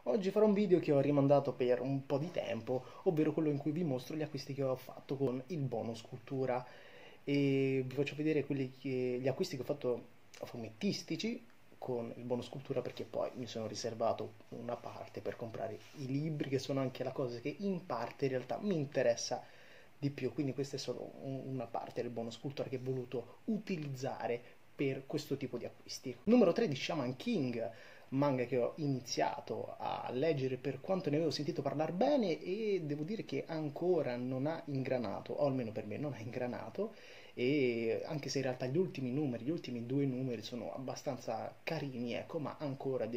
Oggi farò un video che ho rimandato per un po' di tempo, ovvero quello in cui vi mostro gli acquisti che ho fatto con il bonus cultura e vi faccio vedere gli acquisti che ho fatto fumettistici con il bonus cultura, perché poi mi sono riservato una parte per comprare i libri, che sono anche la cosa che in parte in realtà mi interessa di più. Quindi questa è solo una parte del bonus cultura che ho voluto utilizzare per questo tipo di acquisti. Numero 3 di Shaman King, manga che ho iniziato a leggere per quanto ne avevo sentito parlare bene, e devo dire che ancora non ha ingranato, o almeno per me non ha ingranato, e anche se in realtà gli ultimi due numeri sono abbastanza carini, ecco, ma ancora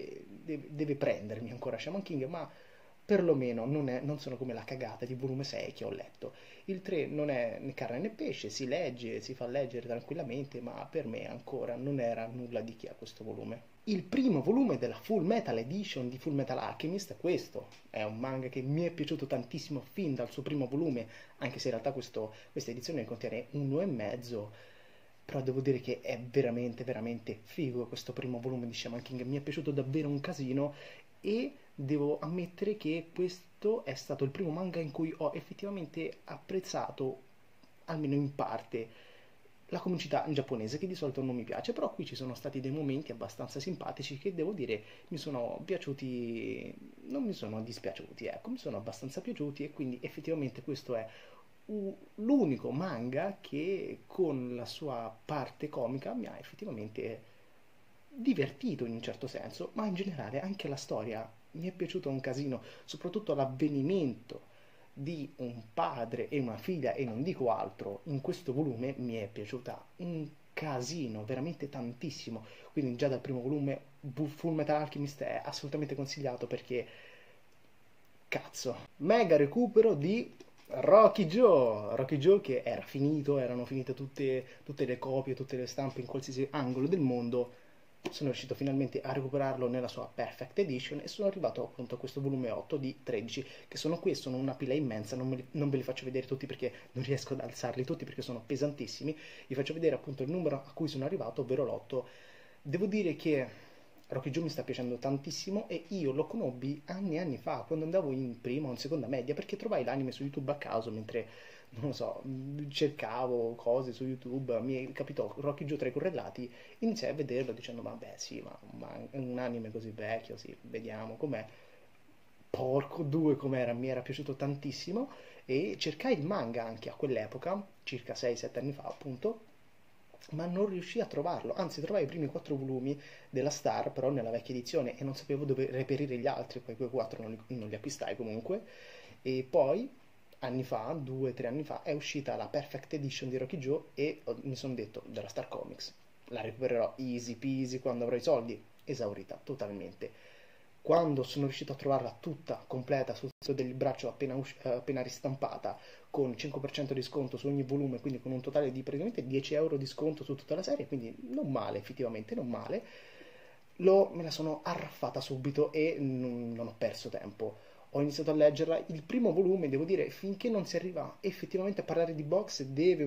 deve prendermi ancora Shaman King, ma perlomeno non sono come la cagata di volume 6 che ho letto. Il 3 non è né carne né pesce, si legge, si fa leggere tranquillamente, ma per me ancora non era nulla di che a questo volume. Il primo volume della Full Metal Edition di Full Metal Alchemist, questo è un manga che mi è piaciuto tantissimo fin dal suo primo volume, anche se in realtà questa edizione ne contiene uno e mezzo, però devo dire che è veramente veramente figo questo primo volume di Shaman King, mi è piaciuto davvero un casino, e devo ammettere che questo è stato il primo manga in cui ho effettivamente apprezzato, almeno in parte, la comicità giapponese, che di solito non mi piace, però qui ci sono stati dei momenti abbastanza simpatici che devo dire mi sono piaciuti, non mi sono dispiaciuti, ecco, mi sono abbastanza piaciuti, e quindi effettivamente questo è l'unico manga che con la sua parte comica mi ha effettivamente divertito in un certo senso, ma in generale anche la storia mi è piaciuta un casino, soprattutto l'avvenimento di un padre e una figlia, e non dico altro, in questo volume mi è piaciuta un casino, veramente tantissimo. Quindi già dal primo volume Full Metal Alchemist è assolutamente consigliato, perché cazzo, mega recupero di Rocky Joe, che era finito, erano finite tutte le copie, tutte le stampe in qualsiasi angolo del mondo. Sono riuscito finalmente a recuperarlo nella sua Perfect Edition, e sono arrivato appunto a questo volume 8 di 13, che sono qui, sono una pila immensa, non ve li faccio vedere tutti perché non riesco ad alzarli tutti perché sono pesantissimi. Vi faccio vedere appunto il numero a cui sono arrivato, ovvero l'8. Devo dire che Rocky Joe mi sta piacendo tantissimo, e io lo conobbi anni e anni fa, quando andavo in prima o in seconda media, perché trovai l'anime su YouTube a caso mentre, non lo so, cercavo cose su YouTube, mi capitò Rocky Joe tra i correlati, iniziai a vederlo dicendo vabbè sì, ma è un anime così vecchio, sì, vediamo com'è. Porco due com'era, mi era piaciuto tantissimo, e cercai il manga anche a quell'epoca, circa 6-7 anni fa appunto, ma non riuscii a trovarlo, anzi trovai i primi 4 volumi della Star, però nella vecchia edizione, e non sapevo dove reperire gli altri, poi quei 4 non li acquistai comunque, e poi anni fa, 2 o 3 anni fa, è uscita la Perfect Edition di Rocky Joe, e mi sono detto, della Star Comics, la recupererò easy peasy quando avrò i soldi. Esaurita totalmente. Quando sono riuscito a trovarla tutta completa sul sito del braccio, appena ristampata, con 5% di sconto su ogni volume, quindi con un totale di praticamente 10 euro di sconto su tutta la serie, quindi non male, effettivamente non male, me la sono arraffata subito, e non ho perso tempo. Ho iniziato a leggerla, il primo volume, devo dire, finché non si arriva effettivamente a parlare di box,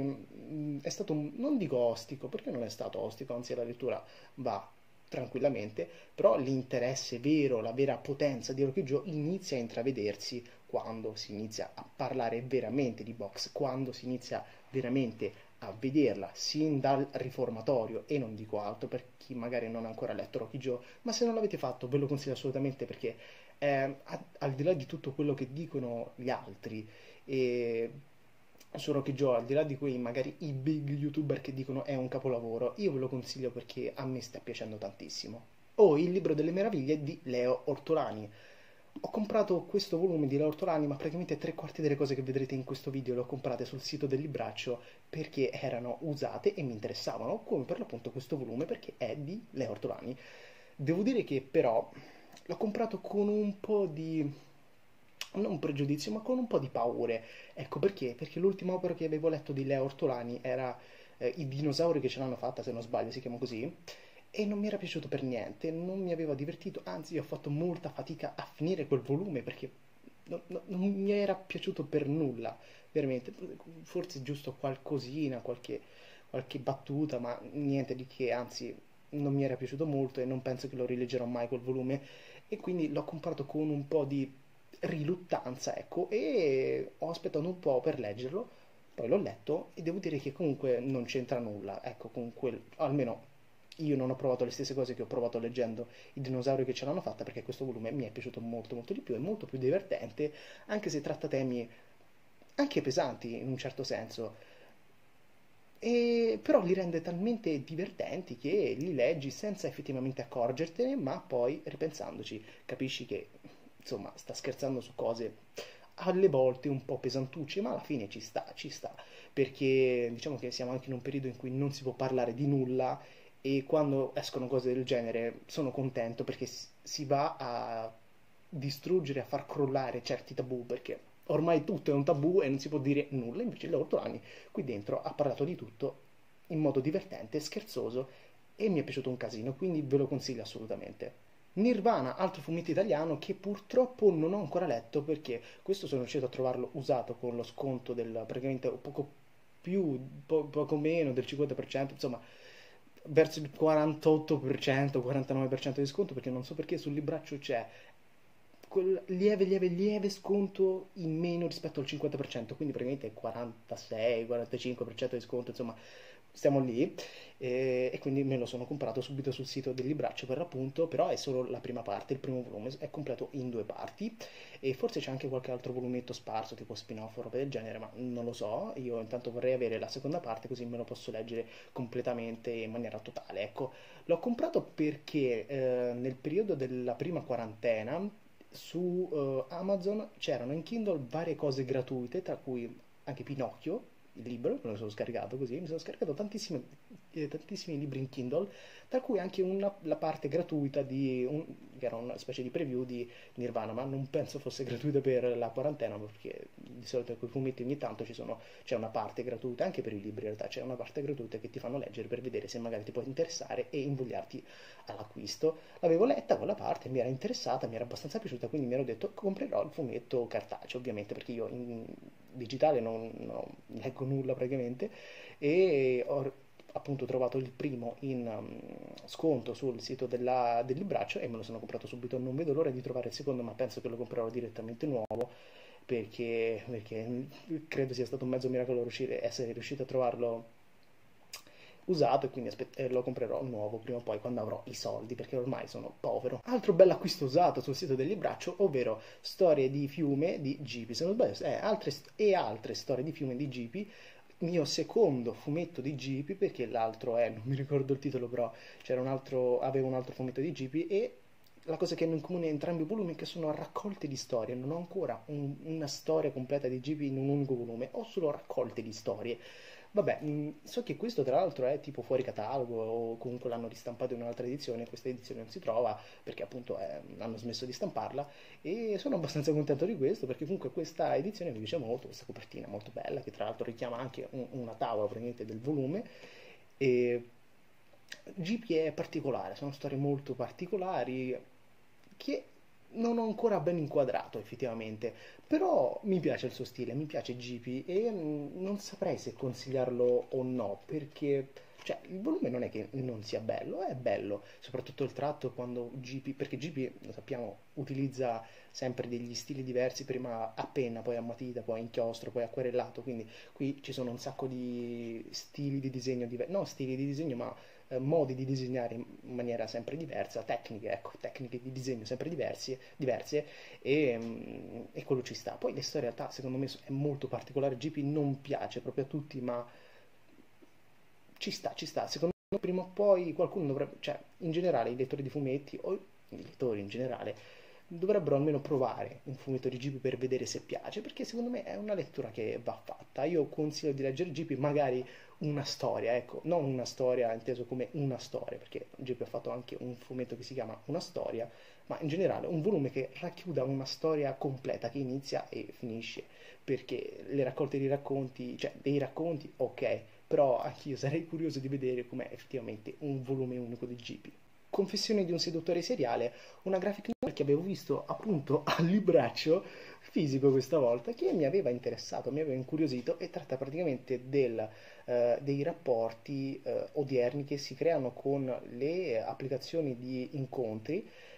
è stato non dico ostico, perché non è stato ostico, anzi la lettura va tranquillamente, però l'interesse vero, la vera potenza di Rocky Joe inizia a intravedersi quando si inizia a parlare veramente di box, quando si inizia veramente a vederla sin dal riformatorio, e non dico altro per chi magari non ha ancora letto Rocky Joe, ma se non l'avete fatto ve lo consiglio assolutamente, perché al di là di tutto quello che dicono gli altri, e su Rocky Joe, al di là di quei magari i big youtuber che dicono è un capolavoro, io ve lo consiglio perché a me sta piacendo tantissimo. Il libro delle meraviglie di Leo Ortolani. Ho comprato questo volume di Leo Ortolani, ma praticamente 3 quarti delle cose che vedrete in questo video le ho comprate sul sito del libraccio perché erano usate e mi interessavano, come per l'appunto questo volume, perché è di Leo Ortolani. Devo dire che però l'ho comprato con un po' di, non pregiudizio, ma con un po' di paure. Ecco perché? Perché l'ultima opera che avevo letto di Leo Ortolani era I dinosauri che ce l'hanno fatta, se non sbaglio si chiama così, e non mi era piaciuto per niente, non mi aveva divertito, anzi ho fatto molta fatica a finire quel volume perché non mi era piaciuto per nulla, veramente. Forse giusto qualcosina, qualche battuta, ma niente di che, anzi non mi era piaciuto molto, e non penso che lo rileggerò mai quel volume. e quindi l'ho comprato con un po' di riluttanza, ecco, e ho aspettato un po' per leggerlo, poi l'ho letto e devo dire che comunque non c'entra nulla, ecco, con quel, almeno io non ho provato le stesse cose che ho provato leggendo i dinosauri che ce l'hanno fatta, perché questo volume mi è piaciuto molto molto di più, è molto più divertente, anche se tratta temi anche pesanti in un certo senso, però li rende talmente divertenti che li leggi senza effettivamente accorgertene, ma poi ripensandoci capisci che insomma sta scherzando su cose alle volte un po' pesantucce, ma alla fine ci sta, perché diciamo che siamo anche in un periodo in cui non si può parlare di nulla e quando escono cose del genere sono contento perché si va a distruggere, a far crollare certi tabù, perché ormai tutto è un tabù e non si può dire nulla, invece l'Ortolani qui dentro ha parlato di tutto in modo divertente, scherzoso e mi è piaciuto un casino, quindi ve lo consiglio assolutamente. Nirvana, altro fumetto italiano che purtroppo non ho ancora letto perché questo sono riuscito a trovarlo usato con lo sconto del praticamente poco più, poco meno del 50%, insomma verso il 48%, 49% di sconto perché non so perché sul libraccio c'è quel lieve sconto in meno rispetto al 50%, quindi praticamente 46-45% di sconto, insomma, stiamo lì. E quindi me lo sono comprato subito sul sito del libraccio per l'appunto, però è solo la prima parte, il primo volume è completo in due parti e forse c'è anche qualche altro volumetto sparso, tipo spin-off o roba del genere, ma non lo so. Io intanto vorrei avere la seconda parte così me lo posso leggere completamente in maniera totale, ecco. L'ho comprato perché nel periodo della prima quarantena su Amazon c'erano in Kindle varie cose gratuite, tra cui anche Pinocchio, il libro, me lo sono scaricato così, mi sono scaricato tantissimi libri in Kindle, tra cui anche la parte gratuita che era una specie di preview di Nirvana, ma non penso fosse gratuita per la quarantena, perché di solito con i fumetti ogni tanto c'è una parte gratuita, anche per i libri in realtà, c'è una parte gratuita che ti fanno leggere per vedere se magari ti può interessare e invogliarti all'acquisto. L'avevo letta quella parte, mi era interessata, mi era abbastanza piaciuta, quindi mi ero detto comprerò il fumetto cartaceo, ovviamente, perché io in digitale non leggo nulla praticamente, e ho appunto trovato il primo in sconto sul sito del libraccio e me lo sono comprato subito. Non vedo l'ora di trovare il secondo, ma penso che lo comprerò direttamente nuovo perché credo sia stato un mezzo miracolo essere riuscito a trovarlo usato e quindi lo comprerò nuovo prima o poi quando avrò i soldi perché ormai sono povero. Altro bel acquisto usato sul sito del libraccio, ovvero Storie di fiume di Gipi, se non sbaglio, altre storie di fiume di Gipi, mio secondo fumetto di Gipi perché l'altro non mi ricordo il titolo, però avevo un altro fumetto di Gipi e la cosa che hanno in comune entrambi i volumi è che sono raccolte di storie, non ho ancora una storia completa di Gipi in un unico volume, ho solo raccolte di storie. Vabbè, so che questo tra l'altro è tipo fuori catalogo o comunque l'hanno ristampato in un'altra edizione, questa edizione non si trova perché appunto hanno smesso di stamparla e sono abbastanza contento di questo perché comunque questa edizione mi piace molto, questa copertina molto bella che tra l'altro richiama anche una tavola praticamente del volume e GP è particolare, sono storie molto particolari che non ho ancora ben inquadrato effettivamente, però mi piace il suo stile, mi piace GP e non saprei se consigliarlo o no, perché cioè, il volume non è che non sia bello, è bello, soprattutto il tratto quando GP, perché GP, lo sappiamo, utilizza sempre degli stili diversi, prima a penna, poi a matita, poi a inchiostro, poi acquarellato, quindi qui ci sono un sacco di stili di disegno diversi, no stili di disegno, ma modi di disegnare in maniera sempre diversa, tecniche, ecco, tecniche di disegno sempre diverse e quello ci sta. Poi la storia in realtà secondo me è molto particolare, GP non piace proprio a tutti, ma ci sta, secondo me prima o poi qualcuno dovrebbe, cioè in generale i lettori di fumetti o i lettori in generale dovrebbero almeno provare un fumetto di GP per vedere se piace, perché secondo me è una lettura che va fatta. Io consiglio di leggere GP, magari una storia, ecco, non una storia inteso come una storia, perché GP ha fatto anche un fumetto che si chiama Una storia, ma in generale un volume che racchiuda una storia completa che inizia e finisce, perché le raccolte di racconti, cioè dei racconti, ok, però anch'io sarei curioso di vedere com'è effettivamente un volume unico di GP. Confessioni di un seduttore seriale, una graphic novel che avevo visto appunto al libraccio fisico questa volta, che mi aveva interessato, mi aveva incuriosito e tratta praticamente dei rapporti odierni che si creano con le applicazioni di incontri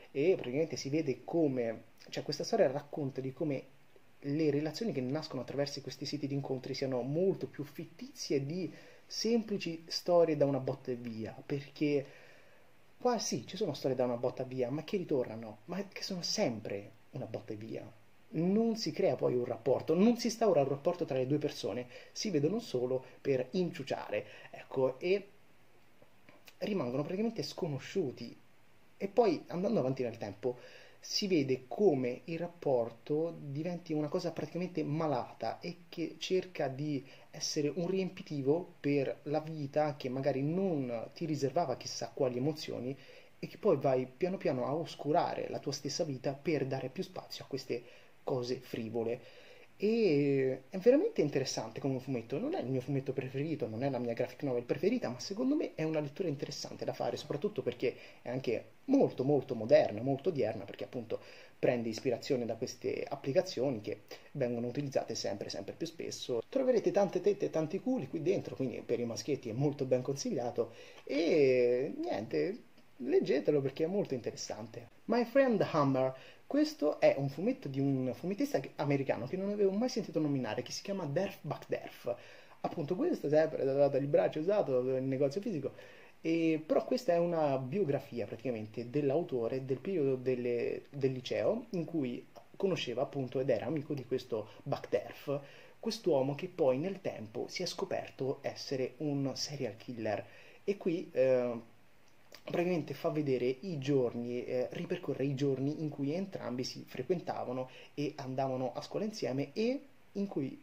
e praticamente si vede come, cioè questa storia racconta di come le relazioni che nascono attraverso questi siti di incontri siano molto più fittizie di semplici storie da una botta e via, perché qua sì, ci sono storie da una botta e via, ma che ritornano, ma che sono sempre una botta e via. Non si crea poi un rapporto, non si instaura un rapporto tra le due persone, si vedono solo per inciuciare, ecco, e rimangono praticamente sconosciuti. E poi andando avanti nel tempo si vede come il rapporto diventi una cosa praticamente malata e che cerca di essere un riempitivo per la vita che magari non ti riservava chissà quali emozioni e che poi vai piano piano a oscurare la tua stessa vita per dare più spazio a queste cose frivole. E è veramente interessante come fumetto, non è il mio fumetto preferito, non è la mia graphic novel preferita, ma secondo me è una lettura interessante da fare, soprattutto perché è anche molto molto moderna, molto odierna, perché appunto prende ispirazione da queste applicazioni che vengono utilizzate sempre sempre più spesso. Troverete tante tette e tanti culi qui dentro, quindi per i maschietti è molto ben consigliato e niente, leggetelo perché è molto interessante. My Friend Hammer, questo è un fumetto di un fumettista americano che non avevo mai sentito nominare, che si chiama Derf Backderf. Appunto questo sempre dato il braccio usato nel negozio fisico, però questa è una biografia praticamente dell'autore del periodo del liceo in cui conosceva appunto ed era amico di questo Backderf, quest'uomo che poi nel tempo si è scoperto essere un serial killer. E qui praticamente fa vedere i giorni, ripercorre i giorni in cui entrambi si frequentavano e andavano a scuola insieme e in cui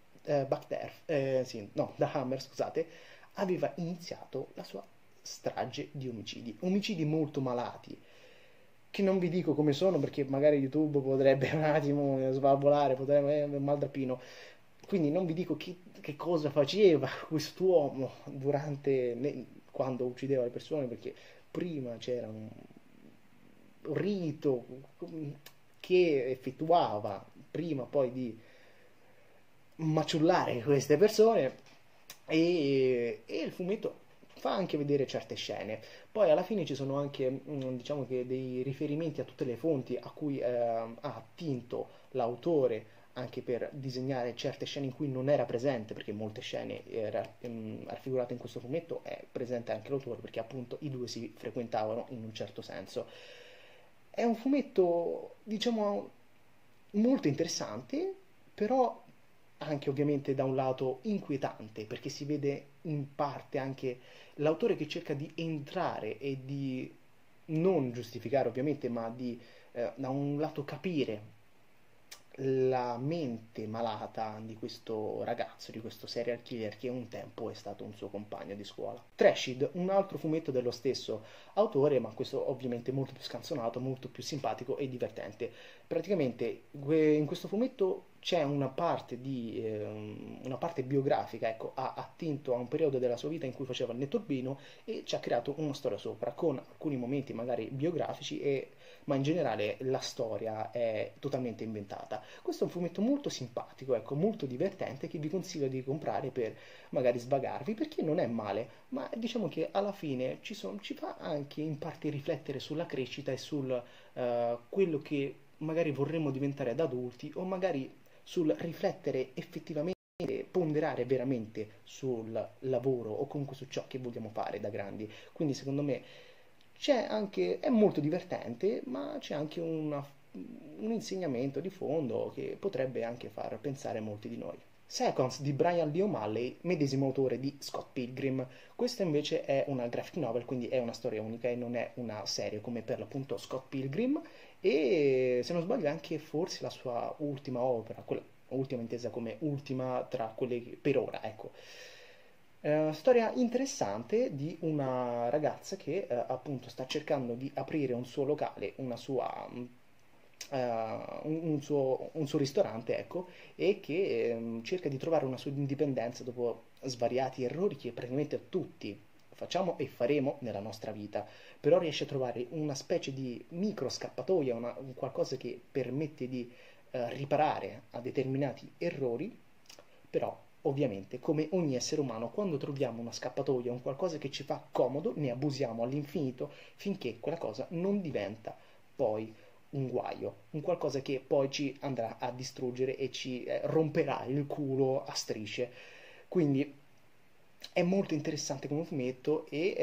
sì, no, The Hammer, scusate, aveva iniziato la sua strage di omicidi, omicidi molto malati, che non vi dico come sono perché magari YouTube potrebbe un attimo svalvolare, potrebbe mal da pino, quindi non vi dico che cosa faceva quest'uomo quando uccideva le persone, perché prima c'era un rito che effettuava prima poi di maciullare queste persone e il fumetto fa anche vedere certe scene. Poi alla fine ci sono anche, diciamo che dei riferimenti a tutte le fonti a cui ha attinto l'autore anche per disegnare certe scene in cui non era presente, perché molte scene raffigurate in questo fumetto è presente anche l'autore, perché appunto i due si frequentavano in un certo senso. È un fumetto, diciamo, molto interessante, però anche ovviamente da un lato inquietante, perché si vede in parte anche l'autore che cerca di entrare e di non giustificare ovviamente, ma di da un lato capire la mente malata di questo ragazzo, di questo serial killer che un tempo è stato un suo compagno di scuola. Trashid, un altro fumetto dello stesso autore, ma questo ovviamente molto più scanzonato, molto più simpatico e divertente. Praticamente in questo fumetto c'è una parte biografica, ecco, ha attinto a un periodo della sua vita in cui faceva il netturbino e ci ha creato una storia sopra, con alcuni momenti magari biografici ma in generale la storia è totalmente inventata. Questo è un fumetto molto simpatico, ecco, molto divertente che vi consiglio di comprare per magari svagarvi perché non è male, ma diciamo che alla fine ci fa anche in parte riflettere sulla crescita e sul quello che magari vorremmo diventare da adulti o magari sul riflettere effettivamente, ponderare veramente sul lavoro o comunque su ciò che vogliamo fare da grandi. Quindi secondo me è molto divertente, ma c'è anche un insegnamento di fondo che potrebbe anche far pensare molti di noi. Seconds di Brian Lee O'Malley, medesimo autore di Scott Pilgrim. Questa invece è una graphic novel, quindi è una storia unica e non è una serie come per l'appunto Scott Pilgrim e se non sbaglio è anche forse la sua ultima opera, quella ultima intesa come ultima tra quelle per ora, ecco. Storia interessante di una ragazza che appunto sta cercando di aprire un suo locale, un suo ristorante, ecco, e che cerca di trovare una sua indipendenza dopo svariati errori che praticamente tutti facciamo e faremo nella nostra vita, però riesce a trovare una specie di micro scappatoia, un qualcosa che permette di riparare a determinati errori, però ovviamente come ogni essere umano quando troviamo una scappatoia, un qualcosa che ci fa comodo, ne abusiamo all'infinito finché quella cosa non diventa poi un guaio, un qualcosa che poi ci andrà a distruggere e ci romperà il culo a strisce. Quindi è molto interessante come fumetto e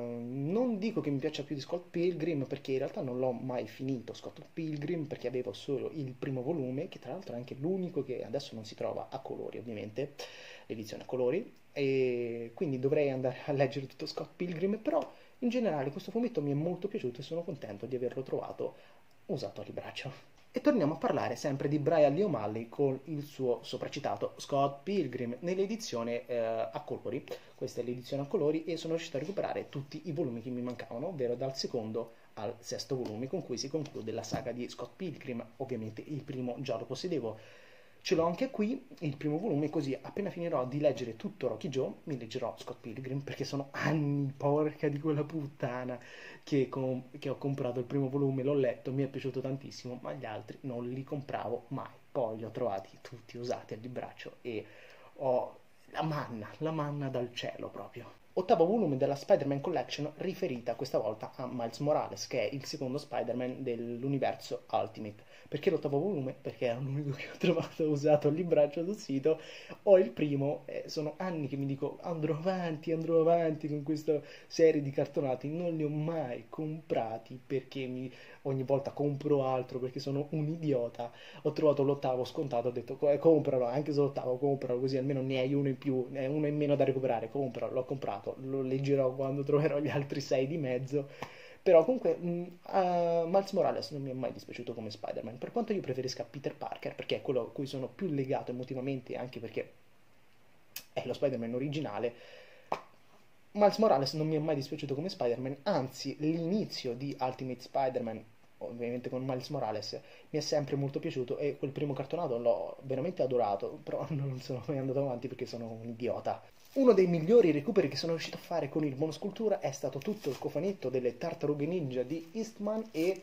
non dico che mi piaccia più di Scott Pilgrim perché in realtà non l'ho mai finito Scott Pilgrim perché avevo solo il primo volume, che tra l'altro è anche l'unico che adesso non si trova a colori ovviamente, l'edizione a colori, e quindi dovrei andare a leggere tutto Scott Pilgrim, però in generale questo fumetto mi è molto piaciuto e sono contento di averlo trovato usato a libraccio. E torniamo a parlare sempre di Brian Lee O'Malley con il suo sopracitato Scott Pilgrim nell'edizione a colori. Questa è l'edizione a colori e sono riuscito a recuperare tutti i volumi che mi mancavano, ovvero dal secondo al sesto volume con cui si conclude la saga di Scott Pilgrim. Ovviamente il primo già lo possedevo, ce l'ho anche qui, il primo volume, così appena finirò di leggere tutto Rocky Joe, mi leggerò Scott Pilgrim, perché sono anni, porca di quella puttana, che ho comprato il primo volume, l'ho letto, mi è piaciuto tantissimo, ma gli altri non li compravo mai. Poi li ho trovati tutti usati al libraccio e ho la manna dal cielo proprio. Ottavo volume della Spider-Man Collection riferita questa volta a Miles Morales, che è il secondo Spider-Man dell'universo Ultimate. Perché l'ottavo volume? Perché era l'unico che ho trovato usato al libraccio sul sito. Ho il primo, sono anni che mi dico andrò avanti con questa serie di cartonati, non li ho mai comprati perché ogni volta compro altro perché sono un idiota. Ho trovato l'ottavo scontato, ho detto compralo, anche se l'ottavo compralo così almeno ne hai uno in più, ne hai uno in meno da recuperare, compralo, l'ho comprato, lo leggerò quando troverò gli altri sei di mezzo. Però comunque Miles Morales non mi è mai dispiaciuto come Spider-Man, per quanto io preferisca Peter Parker, perché è quello a cui sono più legato emotivamente, anche perché è lo Spider-Man originale. Miles Morales non mi è mai dispiaciuto come Spider-Man, anzi l'inizio di Ultimate Spider-Man, ovviamente con Miles Morales, mi è sempre molto piaciuto e quel primo cartonato l'ho veramente adorato, però non sono mai andato avanti perché sono un idiota. Uno dei migliori recuperi che sono riuscito a fare con il monoscultura è stato tutto il cofanetto delle Tartarughe Ninja di Eastman e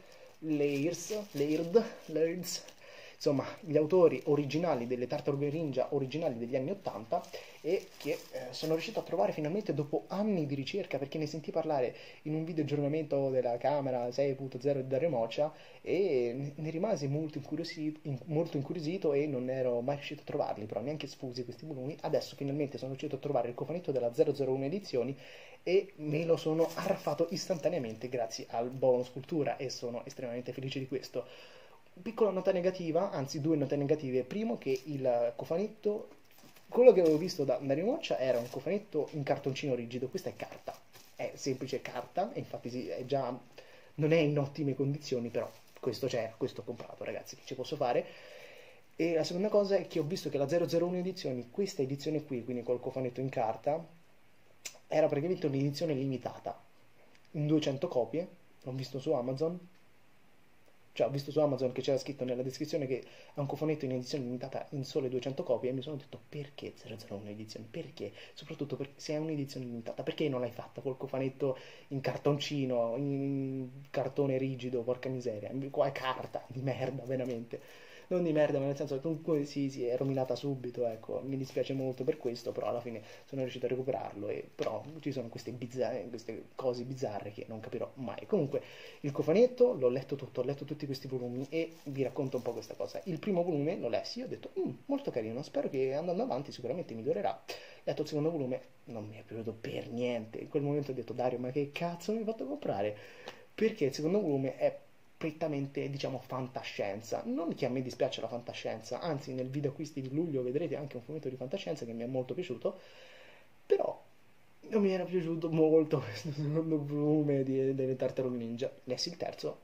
Lairds, insomma gli autori originali delle Tartarughe Ninja originali degli anni 80 e che sono riuscito a trovare finalmente dopo anni di ricerca perché ne sentì parlare in un video aggiornamento della camera 6.0 di Dario Moccia e ne rimasi molto incuriosito e non ero mai riuscito a trovarli, però neanche sfusi questi volumi. Adesso finalmente sono riuscito a trovare il cofanetto della 001 edizioni e me lo sono arraffato istantaneamente grazie al bonus cultura e sono estremamente felice di questo. Piccola nota negativa, anzi due note negative. Primo che il cofanetto, quello che avevo visto da Dario Moccia era un cofanetto in cartoncino rigido, questa è carta, è semplice carta, e infatti sì, è già, non è in ottime condizioni, però questo c'è, questo ho comprato ragazzi, che ci posso fare. E la seconda cosa è che ho visto che la 001 edizioni, questa edizione qui, quindi col cofanetto in carta, era praticamente un'edizione limitata, in 200 copie, l'ho visto su Amazon, cioè ho visto su Amazon che c'era scritto nella descrizione che è un cofanetto in edizione limitata in sole 200 copie e mi sono detto perché 001 edizione? Perché? Soprattutto se è un'edizione limitata, perché non l'hai fatta col cofanetto in cartoncino, in cartone rigido, porca miseria, qua è carta di merda veramente. Non di merda, ma nel senso che comunque si è rovinata subito, ecco, mi dispiace molto per questo, però alla fine sono riuscito a recuperarlo, però ci sono queste cose bizzarre che non capirò mai. Comunque, il cofanetto l'ho letto tutto, ho letto tutti questi volumi e vi racconto un po' questa cosa. Il primo volume l'ho lessi, ho detto, molto carino, spero che andando avanti sicuramente migliorerà. Ho letto il secondo volume, non mi è piaciuto per niente. In quel momento ho detto, Dario, ma che cazzo mi hai fatto comprare? Perché il secondo volume è prettamente, diciamo, fantascienza. Non che a me dispiace la fantascienza, anzi nel video acquisti di luglio vedrete anche un fumetto di fantascienza che mi è molto piaciuto, però non mi era piaciuto molto questo secondo volume delle Tartarughe Ninja. Lessi il terzo,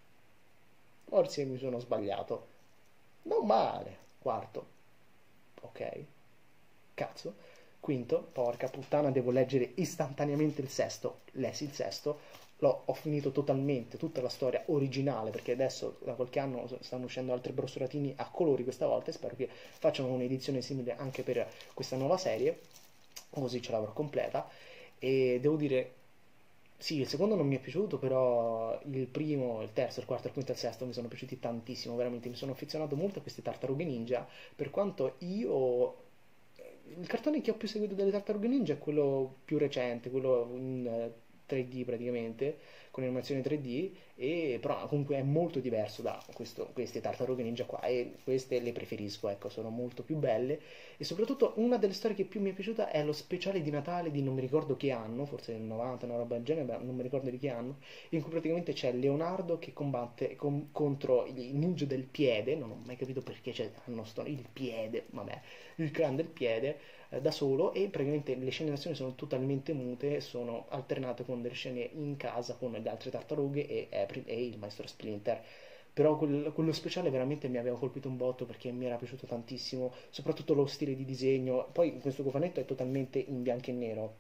forse mi sono sbagliato. Non male. Quarto, ok. Cazzo. Quinto, porca puttana, devo leggere istantaneamente il sesto. Lessi il sesto, ho finito totalmente tutta la storia originale perché adesso da qualche anno stanno uscendo altri brossolatini a colori questa volta e spero che facciano un'edizione simile anche per questa nuova serie, così ce l'avrò completa. E devo dire, sì, il secondo non mi è piaciuto, però il primo, il terzo, il quarto, il quinto e il sesto mi sono piaciuti tantissimo, veramente mi sono affezionato molto a queste tartarughe ninja, per quanto io il cartone che ho più seguito delle Tartarughe Ninja è quello più recente, quello in 3D praticamente, con animazione 3D, e però comunque è molto diverso da queste tartarughe ninja qua, e queste le preferisco, ecco, sono molto più belle. E soprattutto una delle storie che più mi è piaciuta è lo speciale di Natale di non mi ricordo che anno, forse nel 90, una roba del genere, non mi ricordo di che anno, in cui praticamente c'è Leonardo che combatte contro i ninja del piede. Non ho mai capito perché hanno il piede, vabbè, il clan del piede, da solo, e praticamente le scene d'azione sono totalmente mute, sono alternate con delle scene in casa con le altre tartarughe e April e il maestro Splinter. Però quello speciale veramente mi aveva colpito un botto perché mi era piaciuto tantissimo, soprattutto lo stile di disegno. Poi questo cofanetto è totalmente in bianco e nero,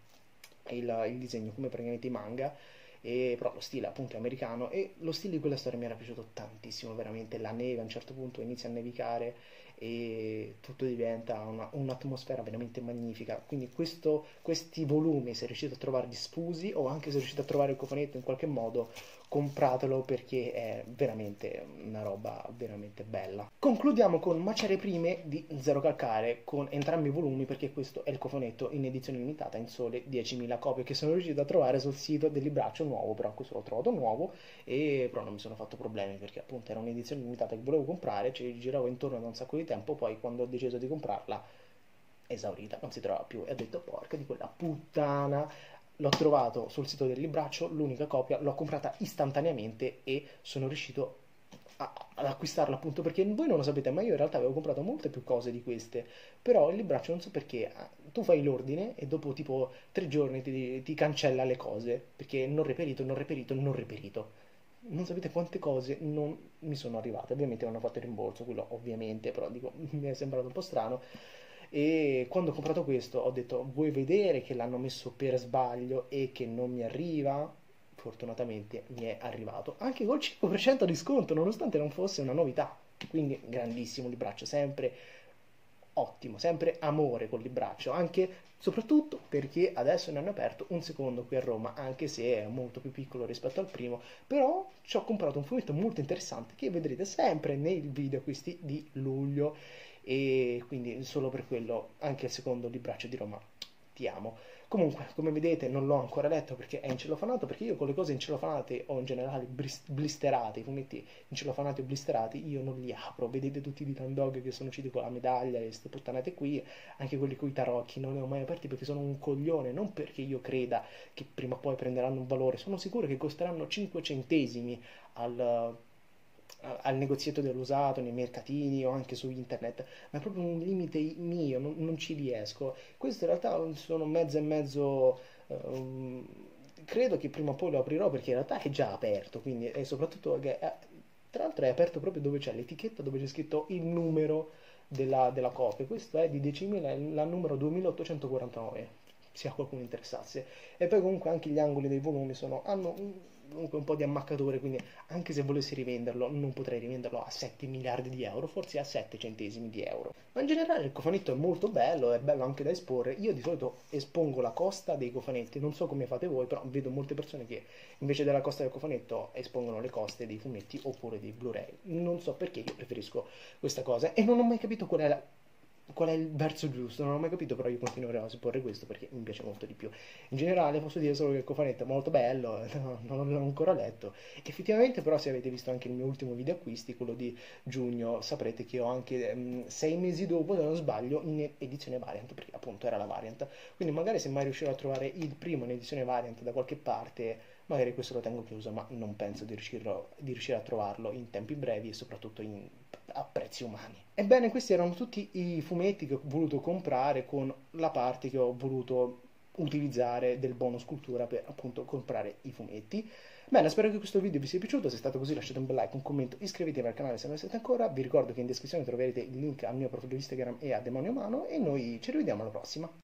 il disegno come praticamente i manga, e però lo stile appunto è americano, e lo stile di quella storia mi era piaciuto tantissimo, veramente. La neve a un certo punto inizia a nevicare e tutto diventa un'atmosfera veramente magnifica. Quindi questi volumi, se riuscite a trovarli sfusi o anche se riuscite a trovare il cofanetto in qualche modo, compratelo perché è veramente una roba veramente bella. Concludiamo con Macerie Prime di Zero Calcare con entrambi i volumi, perché questo è il cofanetto in edizione limitata in sole 10.000 copie che sono riuscito a trovare sul sito del libraccio nuovo. Però questo l'ho trovato nuovo, e però non mi sono fatto problemi perché appunto era un'edizione limitata che volevo comprare, ci giravo intorno da un sacco di tempo, poi quando ho deciso di comprarla esaurita, non si trova più, e ho detto porca di quella puttana. L'ho trovato sul sito del libraccio, l'unica copia, l'ho comprata istantaneamente e sono riuscito ad acquistarla, appunto perché voi non lo sapete, ma io in realtà avevo comprato molte più cose di queste. Però il libraccio non so perché, tu fai l'ordine e dopo tipo 3 giorni ti cancella le cose perché non reperito, non reperito, non reperito. Non sapete quante cose non mi sono arrivate. Ovviamente non ho fatto il rimborso, quello ovviamente, però dico, mi è sembrato un po' strano. E quando ho comprato questo ho detto, vuoi vedere che l'hanno messo per sbaglio e che non mi arriva? Fortunatamente mi è arrivato anche col 5% di sconto, nonostante non fosse una novità. Quindi grandissimo libraccio, sempre ottimo, sempre amore col libraccio, anche soprattutto perché adesso ne hanno aperto un secondo qui a Roma, anche se è molto più piccolo rispetto al primo. Però ci ho comprato un fumetto molto interessante che vedrete sempre nei video acquisti di luglio, e quindi solo per quello anche il secondo libraccio di Roma ti amo. Comunque, come vedete, non l'ho ancora letto perché è incellofanato, perché io con le cose incellofanate o in generale blisterate, i fumetti incellofanati o blisterati, io non li apro. Vedete tutti i Dylan Dog che sono usciti con la medaglia e queste puttanate qui, anche quelli con i tarocchi, non li ho mai aperti perché sono un coglione, non perché io creda che prima o poi prenderanno un valore, sono sicuro che costeranno 5 centesimi al negozietto dell'usato, nei mercatini o anche su internet, ma è proprio un limite mio, non ci riesco. Questo in realtà sono mezzo e mezzo. Credo che prima o poi lo aprirò perché in realtà è già aperto, quindi è soprattutto tra l'altro è aperto proprio dove c'è l'etichetta, dove c'è scritto il numero della copia. Questo è di 10.000, è la numero 2849, se a qualcuno interessasse. E poi comunque anche gli angoli dei volumi hanno comunque un po' di ammaccature, quindi anche se volessi rivenderlo non potrei rivenderlo a 7 miliardi di euro, forse a 7 centesimi di euro. Ma in generale il cofanetto è molto bello, è bello anche da esporre. Io di solito espongo la costa dei cofanetti, non so come fate voi, però vedo molte persone che invece della costa del cofanetto espongono le coste dei fumetti oppure dei Blu-ray. Non so perché, io preferisco questa cosa e non ho mai capito qual è il verso giusto, non ho mai capito, però io continuerò a esporre questo perché mi piace molto di più. In generale posso dire solo che il cofanetto è molto bello, non l'ho ancora letto. Effettivamente però, se avete visto anche il mio ultimo video acquisti, quello di giugno, saprete che ho anche 6 mesi dopo, se non sbaglio, in edizione variant, perché appunto era la variant. Quindi magari se mai riuscirò a trovare il primo in edizione variant da qualche parte, magari questo lo tengo chiuso, ma non penso di riuscire a trovarlo in tempi brevi e soprattutto a prezzi umani. Ebbene, questi erano tutti i fumetti che ho voluto comprare, con la parte che ho voluto utilizzare del bonus cultura per appunto comprare i fumetti. Bene, spero che questo video vi sia piaciuto. Se è stato così, lasciate un bel like, un commento, iscrivetevi al canale se non lo siete ancora. Vi ricordo che in descrizione troverete il link al mio profilo Instagram e a Demonio Umano, e noi ci rivediamo alla prossima.